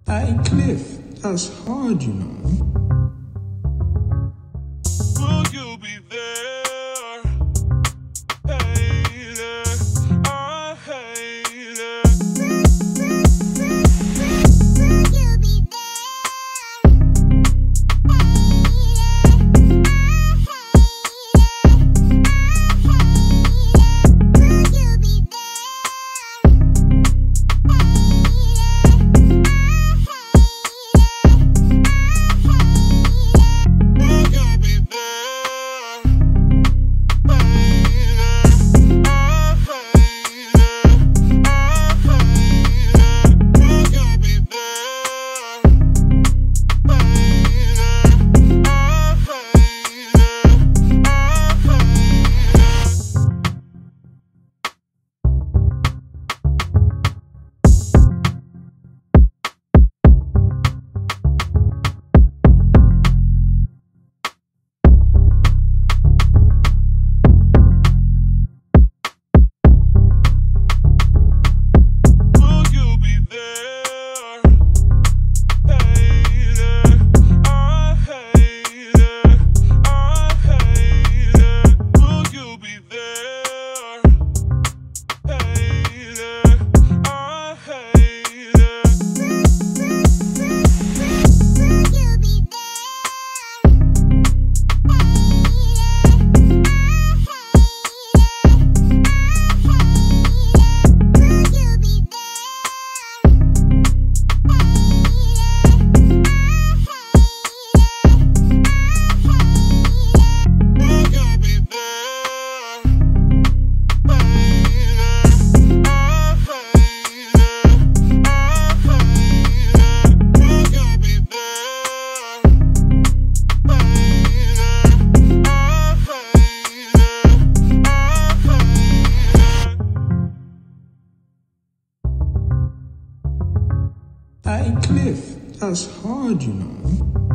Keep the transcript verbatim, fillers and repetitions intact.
Hey Cliff, that's hard, you know. Will you be there? Hate it, I hate it. Will you be there? Hate it, I hate it, I hate it. Will you be Hey Cliff, that's hard, you know.